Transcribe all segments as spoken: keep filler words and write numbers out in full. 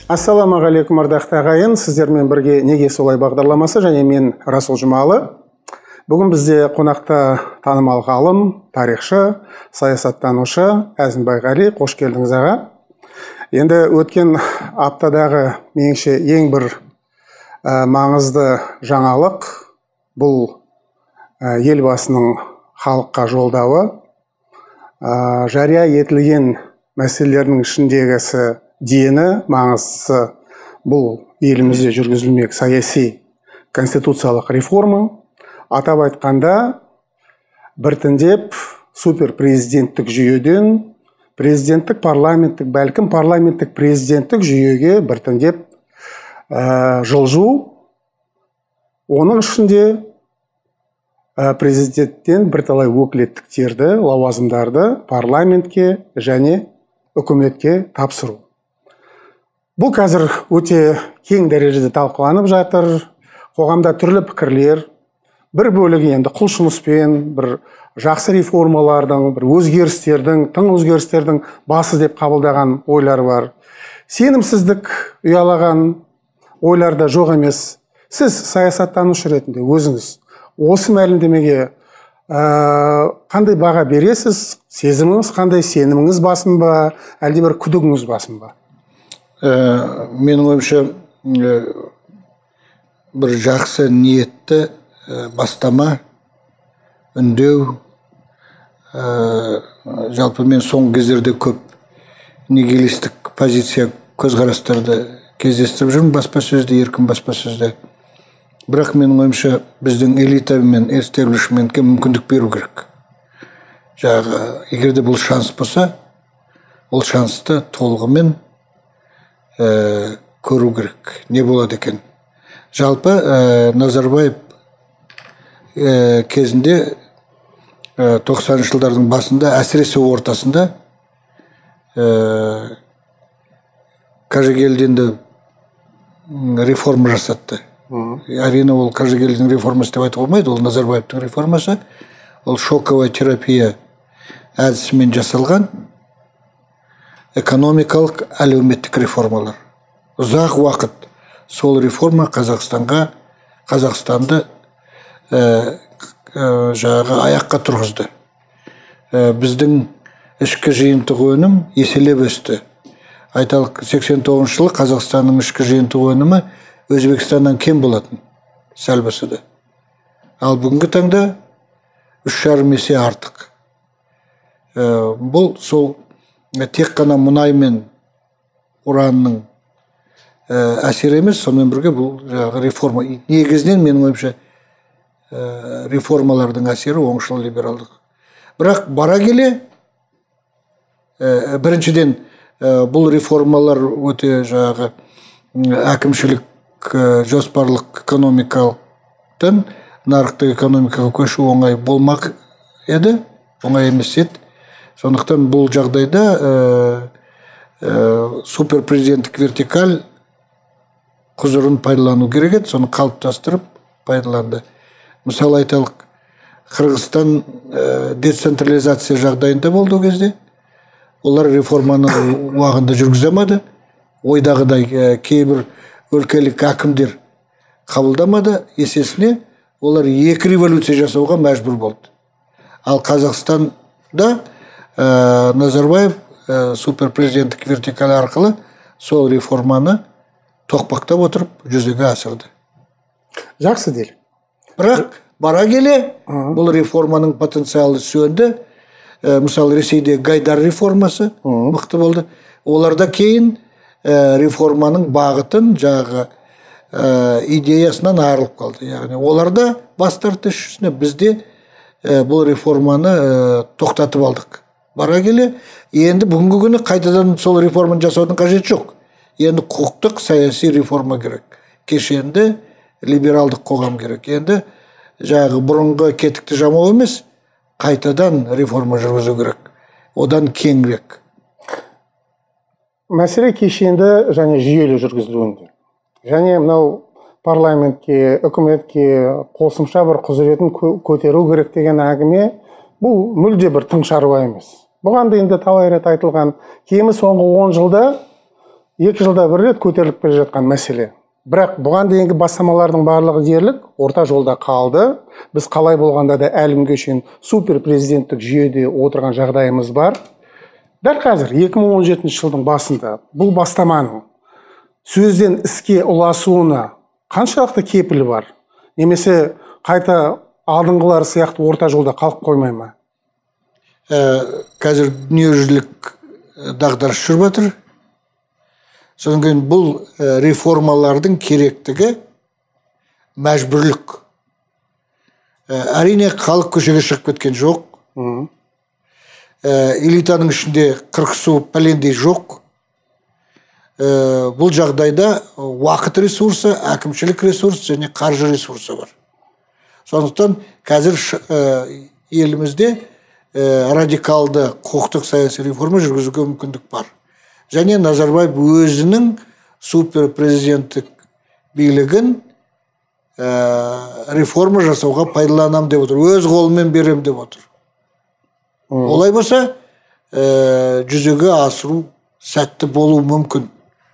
Ассалаумағалейкум ардақты ағайын, сіздермен бірге неге солай бағдарламасы және мен Расул Жұмалы. Бүгін бізде қонақта танымал ғалым, тарихшы, саясаттанушы Әзімбай Ғали. Қош келдіңіз аға. Енді өткен аптадағы меніңше ең бір ә, маңызды жаңалық бұл ә, елбасының халыққа жолдауы. Ә, жария етілген мәселелердің ішіндегісі дені маңыздысы бұл елімізде жүргізілмек саяси конституциялық реформа. Атап айтқанда біртіндеп суперпрезиденттік жүйеден президенттік парламенттік, бәлкім парламенттік президенттік жүйеге біртіндеп ә, жылжу. Оның ішінде ә, президенттен бірталай өкілеттіктерді, лауазымдарды парламентке және үкіметке тапсыру. Бұл қазір өте кең дәрежеде талқыланып жатыр. Қоғамда түрлі пікірлер, бір бөлігі енді құлшыныспен, бір жақсы реформалардың, бір өзгерістердің, тың өзгерістердің басы деп қабылдаған ойлар бар. Сенімсіздік ұялаған ойларда жоқ емес. Сіз саясаттанушы ретінде өзіңіз осы мәлімдемеге ә, қандай баға бересіз? Сезіміңіз қандай, сеніміңіз басым ба, әлде бір күдігіңіз басым ба? Ә, менің ойымша ә, бір жақсы ниетті ә, бастама, үндеу. Ә, жалпы мен соңғы кездерде көп нигилистік позиция көзқарастарды кездестіріп жүрмін баспасөзде, еркін баспасөзде. Бірақ менің ойымша біздің элита мен эстеблишментке мүмкіндік беру керек. Жаңағы, егерде бұл шанс болса, ол шансты толығымен ә, көру керек. Не болады екен? Жалпы ә, Назарбаев ә, кезінде ә, тоқсаныншы жылдардың басында, әсіресе ортасында ә, Қажыгелдинді реформа жасатты. Әрине ол Қажыгелдиннің реформасы деп айтуға болмайды, ол Назарбаевтың реформасы. Ол шоковая терапия әдісімен жасалған экономикалық, әлеуметтік реформалар. Ұзақ уақыт сол реформа Қазақстанға, Қазақстанды ә, ә, жағы аяққа тұрғызды. Ә, біздің ішкі жиынтық өнім еселеп өсті. Айталық, сексен тоғызыншы жылы Қазақстанның ішкі жиынтық өнімі Өзбекстаннан кем болатын, сәл болса да. Ал бүгінгі таңда үш жарым есе артық. Ә, бұл сол тек қана мұнай мен уранның ә, әсер емес, сонымен бірге бұл жаңағы реформа. Негізінен менің ойымша ә, реформалардың әсері оңшыл либералдық. Бірақ бара келе ә, біріншіден ә, бұл реформалар өте жаңағы әкімшілік жоспарлық экономикалықтан нарықтық экономикаға көшу оңай болмақ еді, оңай емес еді. Сондықтан бұл жағдайда ә, ә, суперпрезиденттік вертикаль құзырын пайдалану керек еді, соны қалыптастырып пайдаланды. Мысалы айталық, Қырғызстан ә, децентрализация жағдайында болды ол кезде. Олар реформаны уақытында жүргіземеді. Ойдағыдай ә, кейбір өлкелік әкімдер қабылдамады, есесіне олар екі революция жасауға мәжбүр болды. Ал Қазақстанда ә, Назарбаев ә, суперпрезиденттік вертикаль арқылы сол реформаны тоқпақтап отырып жүзеге асырды. Жақсы дел. Бірақ бара келе бұл реформаның потенциалы сөнді. Ә, мысалы Ресейде Гайдар реформасы мықты болды. Оларда кейін реформаның бағытын жағы ә, идеясынан айырылып қалды. Яғни оларда бас тартты үшісіне, бізде ә, бұл реформаны ә, тоқтатып алдық. Бара келе, енді бүгінгі күні қайтадан сол реформаны жасаудың қажеті жоқ. Енді құқықтық саяси реформа керек. Кешенді либералдық қоғам керек. Енді жағы бұрынғы кетікті жамау емес, қайтадан реформа жүргізу керек. Одан кеңірек. Мәселе кешенді және жүйелі жүргізілуінде. Және мынау парламентке, үкіметке қосымша бір құзыретін көтеру керек деген әңгіме, бұл мүлде бір тың шаруа емес. Бұған да енді талай рет айтылған. Кемі соңғы он жылда екі жылда бір рет көтеріліп келе жатқан мәселе. Бірақ бұған дейінгі бастамалардың барлығы дерлік орта жолда қалды. Біз қалай болғанда да әлі күнге шейін супер президенттік жүйеде отырған жағдайымыз бар. Дәл қазір екі мың он жетінші жылдың басында бұл бастаманың сөзден іске ұласуына қаншалықты кепілі бар? Немесе қайта алдыңғылары сияқты орта жолда қалып қоймай ма? Қазір дүниежүзілік дағдарыс жүріп жатыр. Содан кейін бұл реформалардың керектігі мәжбүрлік. Әрине халық көшеге шығып кеткен жоқ. Элитаның ішінде қырқысу пәлендей жоқ. Бұл жағдайда уақыт ресурсы, әкімшілік ресурс және қаржы ресурсы бар. Сондықтан қазір елімізде радикалды құқықтық саяси реформа жүргізуге мүмкіндік бар. Және Назарбаев өзінің супер президенттік билігін реформа жасауға пайдаланам деп отыр. Өз қолымен берем деп отыр. Олай болса, жүзеге асыру сәтті болу мүмкін.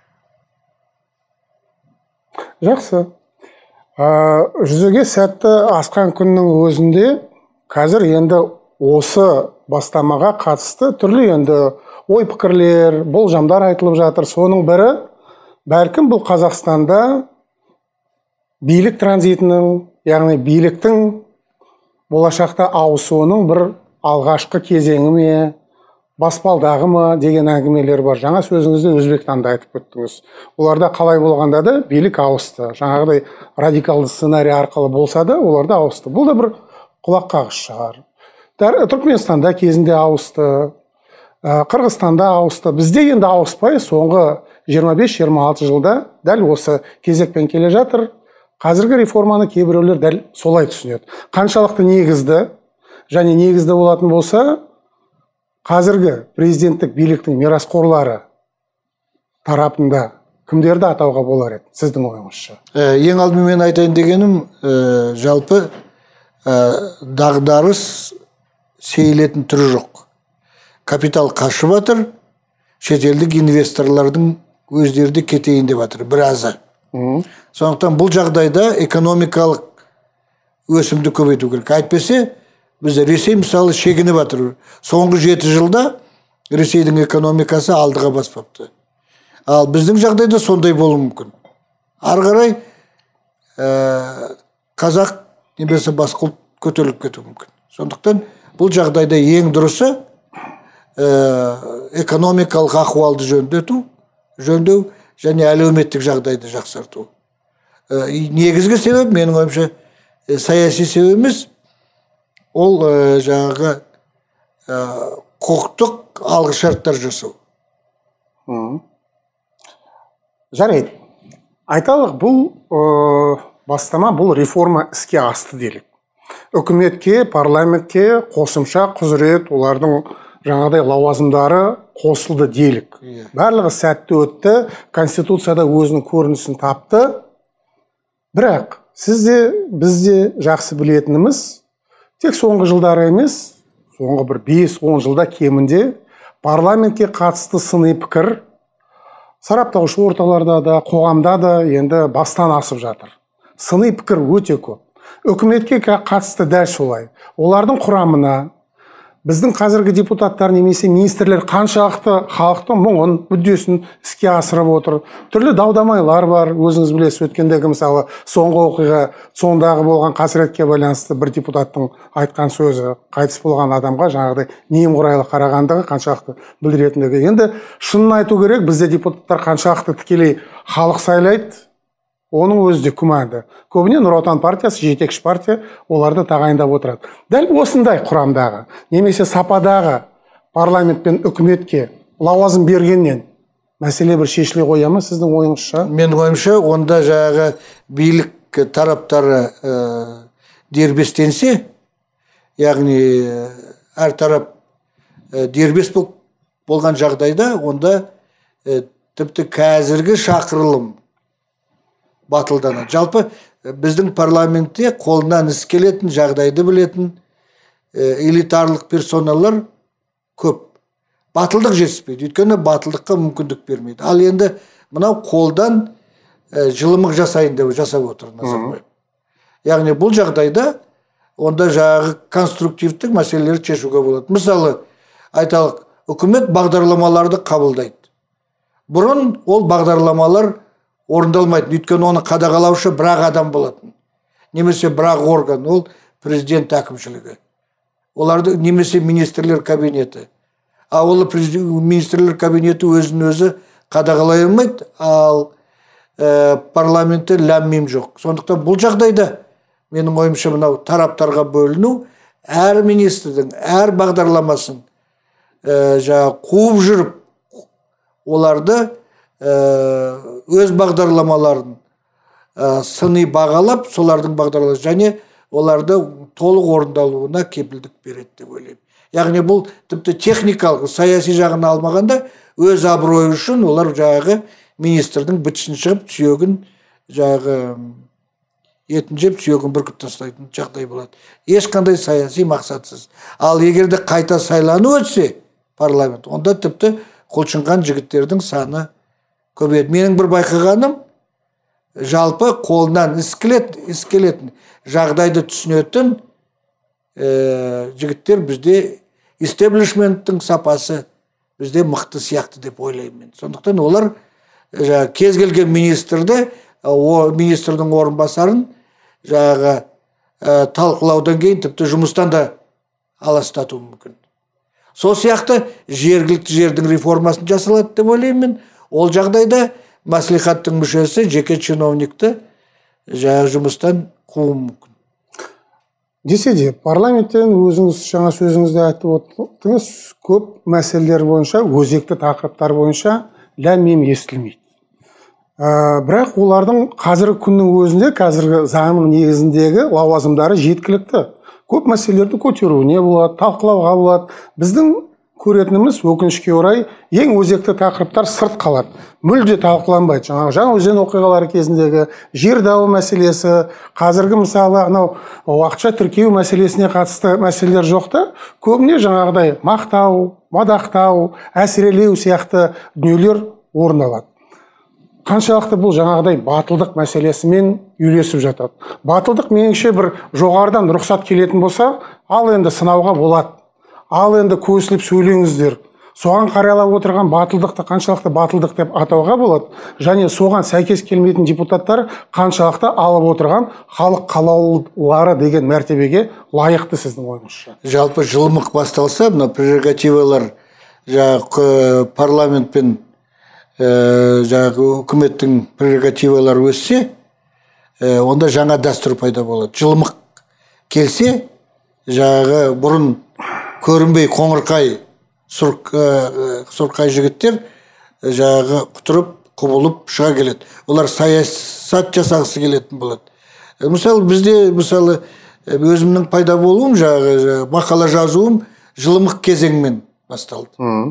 Жақсы. Жүзеге сәтті асқан күннің өзінде қазір енді осы бастамаға қатысты түрлі енді ой пікірлер, болжамдар айтылып жатыр. Соның бірі, бәлкім бұл Қазақстанда билік транзитінің, яғни биліктің болашақта ауысуының бір алғашқы кезеңі ме, баспалдағы ма деген әңгімелер бар. Жаңа сөзіңізде Өзбекстанды айтып өттіңіз. Оларда қалай болғанда да билік ауысты. Жаңағыдай радикалды сценарий арқылы болса да, оларда ауысты. Бұл да бір құлақ қағыс шығар. Түркменстанда кезінде ауысты, Қырғызстанда ауысты. Бізде енді ауыспай, соңғы жиырма бес жиырма алты жылда дәл осы кезекпен келе жатыр. Қазіргі реформаны кейбіреулер дәл солай түсінеді. Қаншалықты негізді және негізді болатын болса, қазіргі президенттік биліктің мирасқорлары тарапында кімдерді атауға болар еді, сіздің ойыңызша? Ең алдымен мен айтайын дегенім, жалпы дағдарыс сейілетін түрі жоқ. Капитал қашып жатыр, шетелдік инвесторлардың өздері кетейін деп жатыр, біразы. Сондықтан бұл жағдайда экономикалық өсімді көбейту керек. Әйтпесе, біз Ресей мысалы шегініп жатыр. Соңғы жеті жылда Ресейдің экономикасы алдыға баспапты. Ал біздің жағдайда сондай болуы мүмкін. Ары қарай қазақ немесе басқа ұлт көтеріліп кетуі мүмкін. Сондықтан бұл жағдайда ең дұрысы экономикалық ахуалды жөндету, жөндеу және әлеуметтік жағдайды жақсарту. Негізгі себеп, менің ойымша, саяси себеп емес, ол жаңағы құқықтық алғышарттар жасау. Жарайды. Айталық, бұл бастама, бұл реформа іске асты делік. Үкіметке, парламентке қосымша құзырет, олардың жаңағыдай лауазымдары қосылды делік. Барлығы сәтті өтті, Конституцияда өзінің көрінісін тапты. Бірақ сізде, бізде жақсы білетініміз, тек соңғы жылдары емес, соңғы бір бес он жылда кемінде парламентке қатысты сыни пікір сараптаушы орталарда да, қоғамда да енді бастан асып жатыр. Сыни пікір өте көп. Үкіметке қатысты дәл солай. Олардың құрамына біздің қазіргі депутаттар немесе министрлер қаншалықты халықтың мұңын, мүддесін іске асырып отыр. Түрлі дау-дамайлар бар. Өзіңіз білесіз, өткендегі мысалы соңғы оқиға, сондағы болған қасіретке байланысты бір депутаттың айтқан сөзі қайтыс болған адамға жаңағыдай немқұрайлы қарағандығы қаншалықты білдіретіндігі. Енді шынын айту керек, бізде депутаттар қаншалықты тікелей халық сайлайды, оның өзі де күмәнді. Көбіне Нұр Отан партиясы, жетекші партия, оларды тағайындап отырады. Дәл осындай құрамдағы, немесе сападағы парламент пен үкіметке лауазым бергеннен мәселе бір шешіле қоя ма сіздің ойыңызша? Менің ойымша, онда жаңағы билік тараптары дербестенсе, яғни әр тарап дербес болған жағдайда, онда тіпті қазіргі шақырылым батылданады. Жалпы біздің парламентте қолынан іс келетін, жағдайды білетін элитарлық персоналар көп. Батылдық жетіспейді. Өйткені батылдыққа мүмкіндік бермейді. Ал енді мынау қолдан ә, жылымық жасайын деп жасап отыр Назарбаев. Яғни бұл жағдайда онда жағы конструктивтік мәселелерді шешуге болады. Мысалы, айталық, үкімет бағдарламаларды қабылдайды. Бұрын ол бағдарламалар орындалмайды. Өйткені оны қадағалаушы бірақ адам болатын. Немесе бірақ орган, ол президент әкімшілігі. Оларды немесе министрлер кабинеті. А ол министрлер кабинеті өзін өзі қадағалай алмайды, ал ә, парламентте ләм-мим жоқ. Сондықтан бұл жағдайда менің ойымша мынау тараптарға бөліну, әр министрдің әр бағдарламасын ә, жаңа қуып жүріп, оларды ә, өз бағдарламаларын ә, сыни бағалап, солардың бағдарламасы және оларды толық орындалуына кепілдік береді деп ойлаймын. Яғни бұл тіпті техникалық, саяси жағын алмағанда, өз абыройы үшін олар жағы министрдің бітшін шығып, сүйегін жағы етін жеп, сүйегін бүркіп тастайтын жағдай болады. Ешқандай саяси мақсатсыз. Ал егерде қайта сайлану өтсе парламент, онда тіпті құлшынған жігіттердің саны көбейеді. Менің бір байқағаным, жалпы қолынан іс келетін, іс келетін жағдайды түсінетін ә, жігіттер бізде истеблишменттің сапасы бізде мықты сияқты деп ойлаймын. Сондықтан олар ә, кез келген министрді, о, министрдің орынбасарын жағы ә, талқылаудан кейін тіпті жұмыстан да аластатуы мүмкін. Сол сияқты жергілікті жердің реформасын жасалады деп ойлаймын. Ол жағдайда мәслихаттың мүшесі жеке чиновникті жағы жұмыстан қуу мүмкін. Десе де, парламенттен өзіңіз жаңа сөзіңізде айтып отырдыңыз, көп мәселелер бойынша, өзекті тақырыптар бойынша ләм-мим естілмейді. Ә, бірақ олардың қазіргі күннің өзінде, қазіргі заңның негізіндегі лауазымдары жеткілікті. Көп мәселелерді көтеруіне болады, талқылауға болады. Біздің көретініміз өкінішке орай ең өзекті тақырыптар сырт қалады. Мүлде талқыланбайды. Жаңағы Жаңаөзен оқиғалары кезіндегі жер дауы мәселесі, қазіргі мысалы анау уақытша тіркеу мәселесіне қатысты мәселелер жоқ та, көбіне жаңағыдай мақтау, мадақтау, әсірелеу сияқты дүниелер орын алады. Қаншалықты бұл жаңағыдай батылдық мәселесімен үйлесіп жатады. Батылдық меніңше бір жоғарыдан рұқсат келетін болса, ал енді сынауға болады. Ал енді көсіліп сөйлеңіздер. Соған қарайлап отырған батылдықты қаншалықты батылдық деп атауға болады. Және соған сәйкес келмейтін депутаттар қаншалықты алып отырған халық қалаулылары деген мәртебеге лайықты сіздің ойыңызша. Жалпы жылымық басталса, мына прерогативалар жаңағы парламентпен жаңағы үкіметтің прерогативалары өссе, онда жаңа дәстүр пайда болады. Жылымық келсе, жаңағы бұрын көрінбей қоңырқай сұрқай жігіттер жаңағы құтырып, құбылып шыға келеді. Олар саясат жасағысы келетін болады. Мысалы бізде, мысалы өзімнің пайда болуым, жаңағы мақала жазуым жылымық кезеңмен басталды.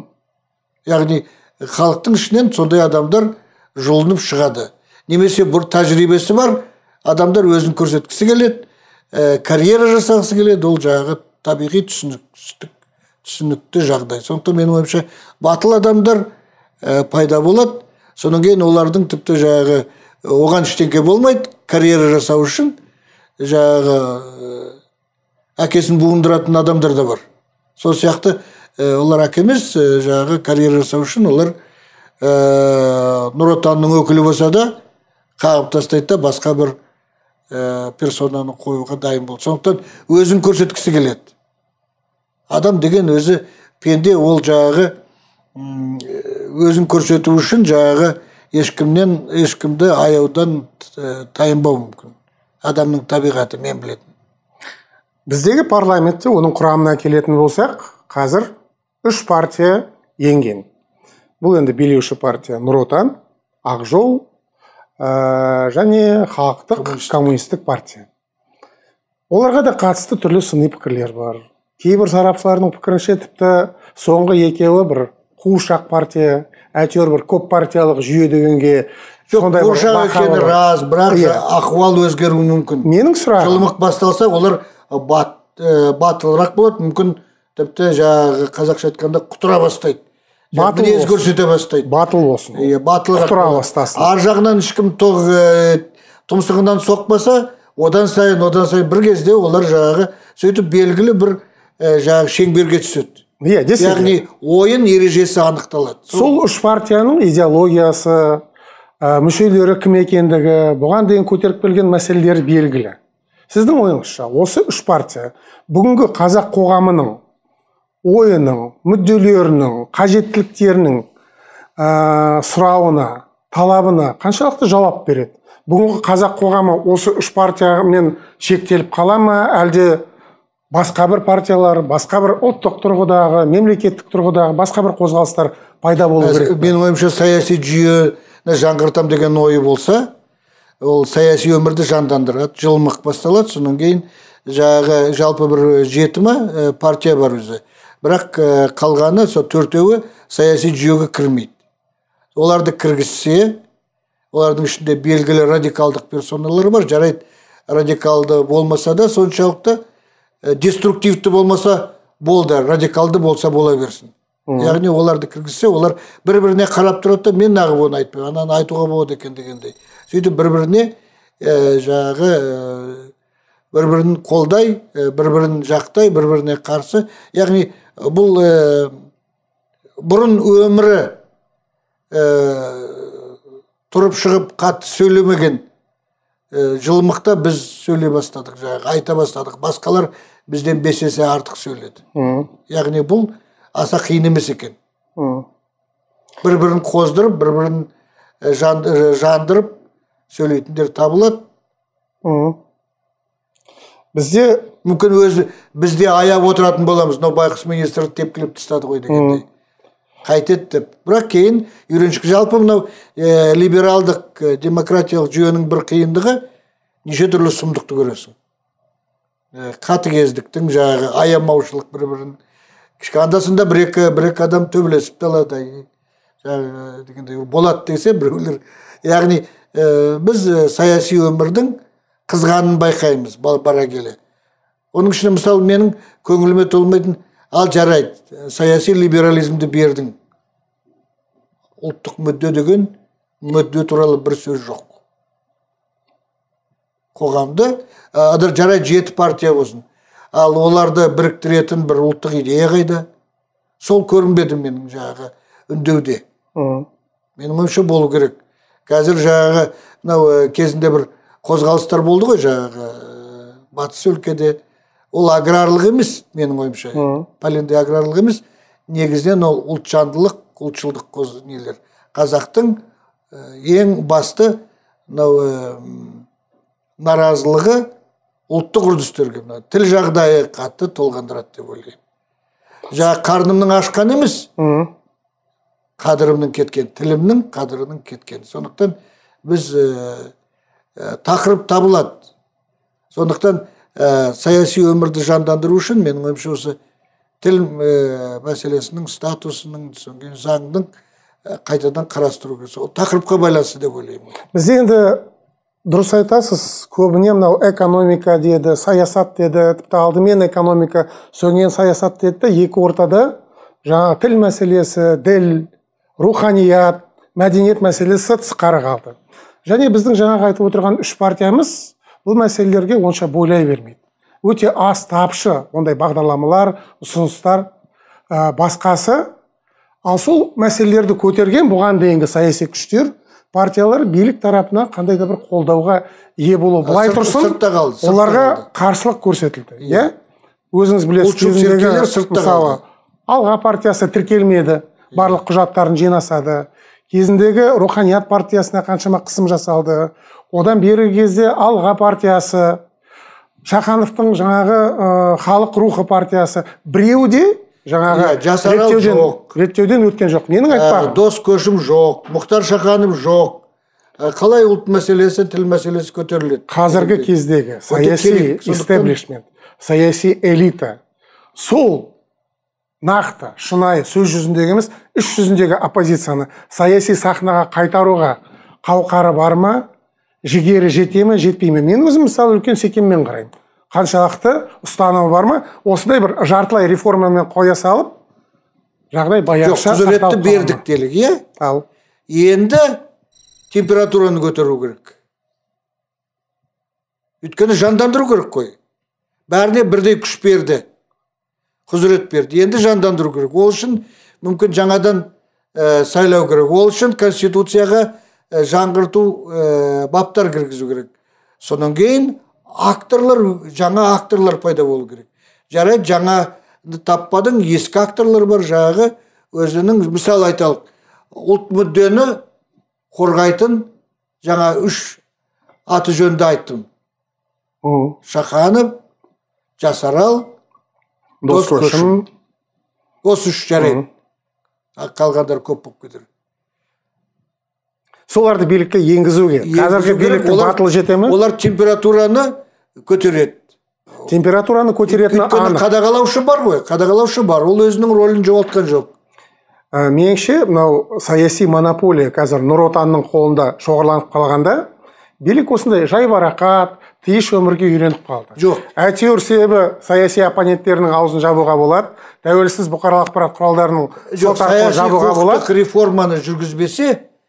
Яғни халықтың ішінен сондай адамдар жұлынып шығады. Немесе бір тәжірибесі бар, адамдар өзін көрсеткісі келеді, карьера жасағысы келеді, ол жағы табиғи түсінікті, түсінікті жағдай. Сондықтан менің ойымша батыл адамдар пайда болады. Содан кейін олардың тіпті жағы оған ештеңке болмайды, карьера жасау үшін жағы әкесін буындыратын адамдар да бар. Сол сияқты олар әке емес, жағы карьера жасау үшін олар Нұр Отанның өкілі болса да қағып тастайды да басқа бір персонаны қоюға дайын болды. Сондықтан өзін көрсеткісі келеді. Адам деген өзі пенде, ол жағы өзін көрсету үшін жағы ешкімнен, ешкімді аяудан тайынбау мүмкін. Адамның табиғаты, мен білетін. Біздегі парламентте оның құрамына келетін болсақ, қазір үш партия енген. Бұл енді билеуші партия Нұр Отан, Ақ жол және халықтық коммунистік партия. Оларға да қатысты түрлі сыни пікірлер бар. Кейбір сарапшылардың пікірінше тіпті соңғы екеуі бір қуыршақ партия, әйтеуір бір көп партиялық жүйе дегенге қуыршақ екені рас, бірақ ахуал өзгеруі мүмкін. Менің сұрағым, жылымық басталса, олар батылырақ болады, мүмкін тіпті жаңағы қазақша айтқанда құтыра бастайды. батыл мінез көрсете бастайды. Батыл болсын. Иә, батылырақ құтыра болады. бастасын. Ар жағынан ешкім тоқ тұмсығынан соқпаса, одан сайын, одан сайын бір кезде олар жаңағы сөйтіп белгілі бір жаңағы шеңберге түседі. Иә, десе. Яғни ойын ережесі анықталады. Сол үш партияның идеологиясы, мүшелері кім екендігі, бұған дейін көтеріп келген мәселелері белгілі. Сіздің ойыңызша, осы үш партия бүгінгі қазақ қоғамының ойының, мүдделерінің, қажеттіліктерінің сұрауына, талабына қаншалықты жауап береді? Бүгінгі қазақ қоғамы осы үш партиямен шектеліп қала ма, әлде басқа бір партиялар, басқа бір ұлттық тұрғыдағы, мемлекеттік тұрғыдағы басқа бір қозғалыстар пайда болу керек? Менің ойымша, саяси жүйені жаңғыртам деген ойы болса, ол саяси өмірді жандандырады, жылымық басталады, содан кейін жаңағы жалпы бір жеті ма партия бар өзі. Бірақ қалғаны, сол төртеуі саяси жүйеге кірмейді. Оларды кіргізсе, олардың ішінде белгілі радикалдық персоналар бар, жарайды, радикалды болмаса да соншалықты деструктивті болмаса болды, радикалды болса бола берсін. Яғни оларды кіргізсе, олар бір-біріне қарап тұрады, мен нағып оны айтпай, ананы айтуға болады екен дегендей. Сөйтіп бір-біріне жағы бір-бірін қолдай, бір-бірін жақтай, бір-біріне қарсы. Яғни бұл бұрын өмірі тұрып шығып қатты сөйлемеген жылымықта біз сөйлей бастадық, жаңағы айта бастадық. Басқалар бізден бес есе артық сөйледі. Яғни бұл аса қиын емес екен. Бір-бірін қоздырып, бір-бірін жандырып сөйлейтіндер табылады. Бізде мүмкін өзі бізде аяп отыратын боламыз. Но байқұс министр тепкілеп тастады ғой дегендей. Қайтеді деп. Бірақ кейін үйреншік. Жалпы мынау либералдық демократиялық жүйенің бір қиындығы неше түрлі сұмдықты көресің. Қатыгездіктің жағы, аямаушылық бір-бірін. Андасында бір-екі бір-екі адам төбелесіп талады. Дегендей болады десе біреулер. Яғни біз саяси өмірдің қызғанын байқаймыз бара келе. Оның ішінде мысалы менің көңіліме толмайтын, ал жарайды, саяси либерализмді бердің. Ұлттық мүдде деген мүдде туралы бір сөз жоқ. Қоғамды, адар жарайды жеті партия болсын. Ал оларды біріктіретін бір ұлттық идея қайда? Сол көрінбеді менің жағы үндеуде. Менің ойымша болу керек. Қазір жағы кезінде бір қозғалыстар болды ғой жағы батыс өлкеде. Ол аграрлық емес, менің ойымша. Пәленде аграрлық емес. Негізінен ол ұлтжандылық, ұлтшылдық қоз нелер. Қазақтың ең басты наразылығы ұлттық үрдістерге. Тіл жағдайы қатты толғандырады деп ойлаймын. Жағы қарнымның ашқан емес, қадірімнің кеткен, тілімнің қадірінің кеткен. Сондықтан біз тақырып табылады. Сондықтан саяси өмірді жандандыру үшін менің ойымша осы тіл мәселесінің статусының заңның қайтадан қарастыру керек. Ол тақырыпқа байланысты деп ойлаймын. Біз енді дұрыс айтасыз, көбіне мынау экономика деді, саясат деді, тіпті алдымен экономика, соңынан саясат деді, екі ортада жаңа тіл мәселесі, діл, руханият, мәдениет мәселесі тысқары қалды. Және біздің жаңағы айтып отырған үш партиямыз бұл мәселелерге онша бойлай бермейді. Өте аз тапшы ондай бағдарламалар, ұсыныстар, басқасы. Ал сол мәселелерді көтерген бұған дейінгі саяси күштер, партиялар билік тарапынан қандай да бір қолдауға ие болу. Былай тұрсын, оларға қарсылық көрсетілді. Өзіңіз білесіз, мысалы, Алға партиясы тіркелмеді, барлық құжаттарын жинасады. Кезіндегі Руханият партиясына қаншама қысым жасалды. Одан бері кезде Алға партиясы, Шахановтың жаңағы халық рухы партиясы, біреуде жаңағы реттеуден өткен жоқ. Менің айтпағым. Дос көшім жоқ, Мұхтар Шаханов жоқ. Қалай ұлт мәселесі, тіл мәселесі көтеріледі? Қазіргі кездегі саяси истеблишмент, саяси элита, сол нақты, шынайы, сөз жүзіндегі емес, іс жүзіндегі оппозицияны саяси сахнаға қайтаруға қауқары бар ма, жігері жете ме, жетпей ме? Мен өзім мысалы үлкен секеммен қараймын. Қаншалықты ұстанымы бар ма? Осындай бір жартылай реформамен қоя салып, жағдай баяғыша жоқ, құзыретті бердік делік, иә? Ал. Енді температураны көтеру керек. Өйткені жандандыру керек қой. Бәріне бірдей күш берді. Құзырет берді. Енді жандандыру керек. Ол үшін мүмкін жаңадан ә, сайлау керек. Ол үшін конституцияға ә, жаңғырту ә, баптар кіргізу керек. Сонан кейін акторлар, жаңа акторлар пайда болу керек. Жарайды, жаңа таппадың, ескі акторлар бар, жағы өзінің, мысал айталық, ұлт мүддені қорғайтын жаңа үш аты жөнді айттым. Шаханов, Жасарал, Дос Көшім. Осы үш жарайды. Қалғандар көп болып кетір. Соларды билікке енгізуге. Қазіргі биліктің батылы жете ме? Олар температураны көтереді. Температураны көтеретіні анық. Қадағалаушы бар ғой, қадағалаушы бар. Ол өзінің рөлін жоғалтқан жоқ. Меніңше, мынау саяси монополия қазір Нұр Отанның қолында шоғырланып қалғанда, билік осындай жайбарақат, тиыш өмірге үйреніп қалды. Жоқ. Әйтеуір себебі саяси оппоненттерінің аузын жабуға болады, тәуелсіз бұқаралық ақпарат құралдарының сот арқылы жабуға болады. Саяси реформаны жүргізбесе,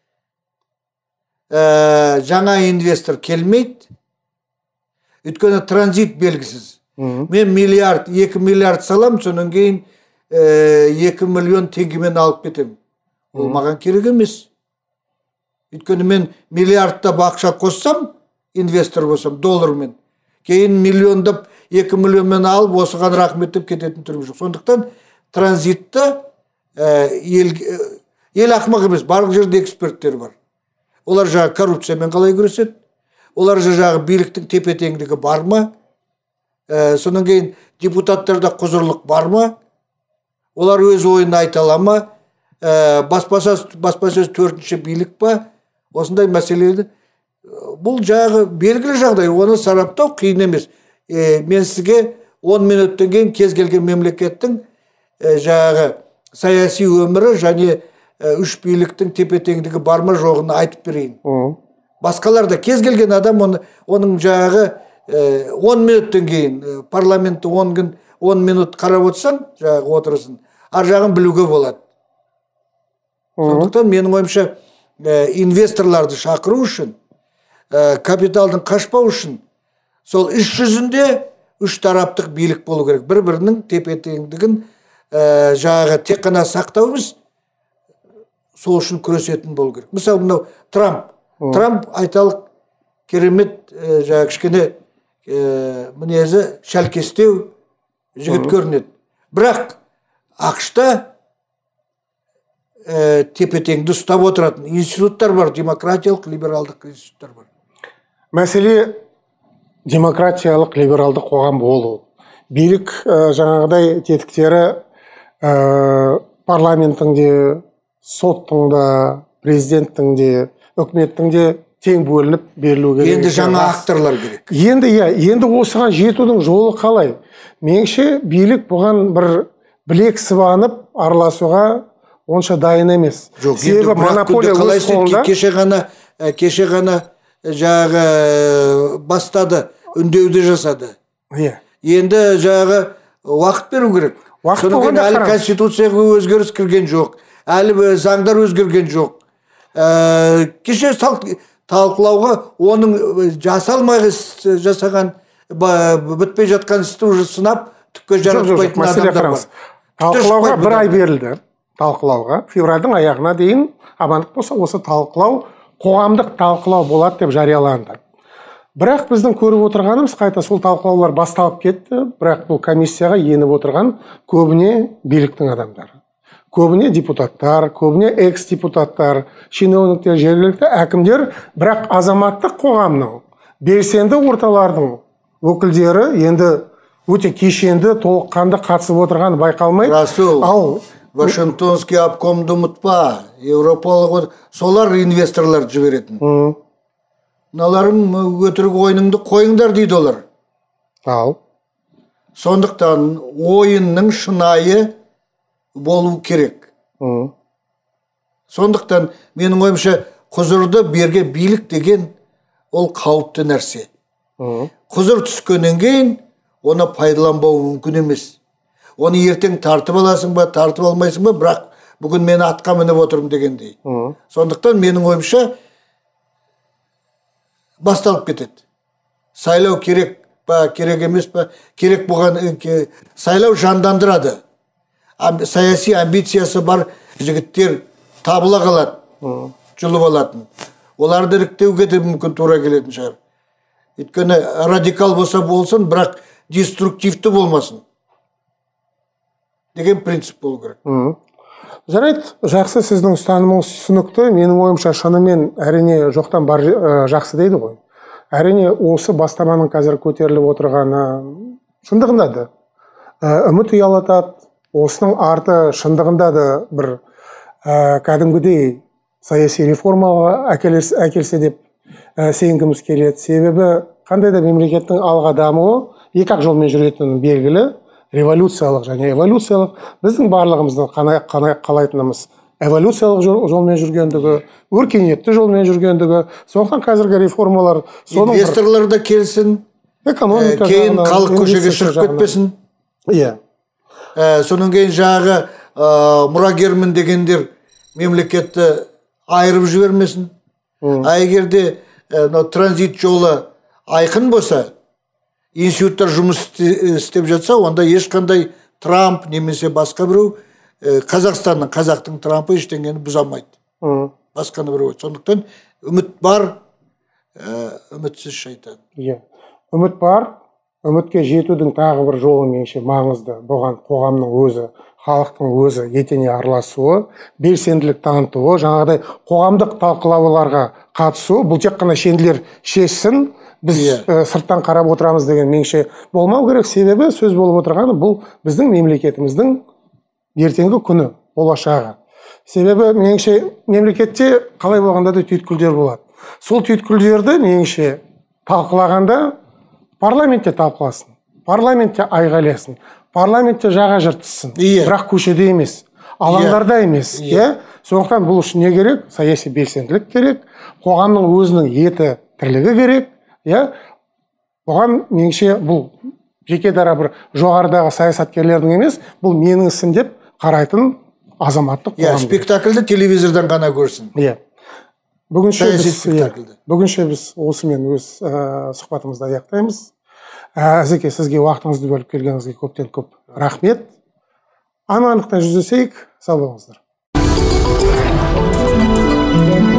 ә, жаңа инвестор келмейді. Өйткені транзит белгісіз. Мен миллиард, екі миллиард салам, сонан кейін екі миллион теңгемен алып кетем. Ол маған керек емес. Өйткені мен миллиардтап ақша қоссам, инвестор болсам, доллармен. Кейін миллиондап екі миллионмен алып, осыған рахмет деп кететін түрім жоқ. Сондықтан транзитті ел, ел ақымақ емес, барлық жерде эксперттер бар. Олар жаңа коррупциямен қалай күреседі? Олар жағы биліктің тепе-теңдігі бар ма? Ә, сонан кейін депутаттарда құзырлық бар ма? Олар өз ойын айта ала ма? Ә, баспасөз, баспасөз төртінші билік па? Осындай мәселелерді. Бұл жағы белгілі жағдай, оны сараптау қиын емес. Ә, мен сізге он минуттан кейін кез келген мемлекеттің ә, жағы саяси өмірі және ә, үш биліктің тепе-теңдігі бар ма жоғын айтып берейін. Басқаларда кез келген адам оны, оның жағы он минуттан кейін парламентті он минут қарап отырсаң, жағы отырысын, ар жағын білуге болады. Сондықтан менің ойымша инвесторларды шақыру үшін, капиталдың қашпау үшін, сол іс жүзінде үш тараптық билік болу керек. Бір-бірінің тепе-теңдігін жағы тек қана сақтау емес, сол үшін күресетін болу керек. Мысалы, мынау Трамп. Трамп айталық керемет жаңа кішкене мінезі шәлкестеу жігіт көрінеді. Бірақ ақшта тепе-теңді ұстап отыратын институттар бар, демократиялық, либералдық институттар бар. Мәселе демократиялық, либералдық қоғам болу. Билік жаңағыдай тетіктері парламенттің де, соттың да, президенттің де, үкіметтің де тең бөлініп берілу керек. Енді жаңа акторлар керек. Енді иә, енді осыған жетудің жолы қалай? Меніңше билік бұған бір білек сыбанып араласуға онша дайын емес. Жоқ, енді монополия өз қолында. Кеше ғана, кеше ғана жағы бастады, үндеуді жасады. Иә. Енді жағы уақыт беру керек. Уақыт болғанда әлі конституцияға өзгеріс кірген жоқ. Әлі заңдар өзгерген жоқ. Кеше талқылауға оның жасалмай жасаған бітпей жатқан істі уже сынап түкке жаратпайтын адамдар бар. Талқылауға бір ай берілді. Талқылауға февральдың аяғына дейін амандық болса осы талқылау қоғамдық талқылау болады деп жарияланды. Бірақ біздің көріп отырғанымыз қайта сол талқылаулар басталып кетті, бірақ бұл комиссияға еніп отырған көбіне биліктің адамдары. Көбіне депутаттар, көбіне экс-депутаттар, шенеуніктер, жергілікті әкімдер, бірақ азаматтық қоғамның, белсенді орталардың өкілдері енді өте кешенді, толыққанды қатысып отырған байқалмайды. Расул, ал Вашингтонский обкомды ұмытпа, Европалық, солар инвесторлар жіберетін. Мыналарың өтірік ойыныңды қойыңдар дейді олар. Ал. Сондықтан ойынның шынайы болу керек. Сондықтан менің ойымша құзырды берге билік деген ол қауіпті нәрсе. Құзыр түскеннен кейін оны пайдаланбау мүмкін емес. Оны ертең тартып аласың ба, тартып алмайсың ба, бірақ бүгін мен атқа мініп отырмын дегендей. Сондықтан менің ойымша басталып кетеді. Сайлау керек па, керек емес па, керек болған сайлау жандандырады. Саяси амбициясы бар жігіттер табыла қалады, жұлып алатын. Оларды іріктеуге де мүмкін тура келетін шығар. Өйткені радикал болса болсын, бірақ деструктивті болмасын деген принцип болу керек. Жарайды, жақсы, сіздің ұстанымыңыз түсінікті. Менің ойымша шынымен әрине жоқтан бар жақсы дейді ғой. Әрине осы бастаманың қазір көтеріліп отырғаны шындығында да үміт ұялатады. Осының арты шындығында да бір кәдімгідей саяси реформаға әкелсе деп сенгіміз келеді. Себебі қандай да мемлекеттің алға дамуы екі ақ жолмен жүретіні белгілі. Революциялық және эволюциялық. Біздің барлығымыздың қалайтынымыз эволюциялық жолмен жүргендігі, өркениетті жолмен жүргендігі. Сондықтан қазіргі реформалар... Инвесторлар да келсін, кейін халық көшеге шығып кетпесін. Иә. Соның кейін жағы мұрагермін дегендер мемлекетті айырып жібермесін. А егерде транзит жолы айқын болса, институттар жұмыс істеп жатса, онда ешқандай Трамп немесе басқа біреу Қазақстанның, қазақтың Трампы ештеңені бұзамайды. Басқаны біреу. Сондықтан үміт бар, үмітсіз шайтан. Үміт бар, үмітке жетудің тағы бір жолы меніңше маңызды. Бұған қоғамның өзі, халықтың өзі етене араласуы, белсенділік танытуы, жаңағыдай қоғамдық талқылауларға қатысуы. Бұл тек қана шенділер шешсін, біз сырттан қарап отырамыз деген меніңше болмау керек. Себебі сөз болып отырғаны бұл біздің мемлекетіміздің ертеңгі күні, болашағы. Себебі меніңше мемлекетте қалай болғанда да түйткілдер болады. Сол түйткілдерді меніңше талқылағанда парламентте талқыласын, парламентте айғайласын, парламентте жаға жыртысын, бірақ көшеде емес, алаңдарда емес. Сондықтан бұл үшін не керек? Саяси белсенділік керек, қоғамның өзінің еті тірлігі керек. Бұған меніңше бұл жеке дара бір жоғарыдағы саясаткерлердің емес, бұл менің ісім деп қарайтын азаматтық қоғам. Спектакльді телевизордан ғана көрсін. Бүгінше біз осымен өз сұхбатымызды аяқтаймыз. Әзеке, сізге уақытыңызды бөліп келгеніңізге көптен көп рахмет. Амандықта жүздесейік, сау болыңыздар.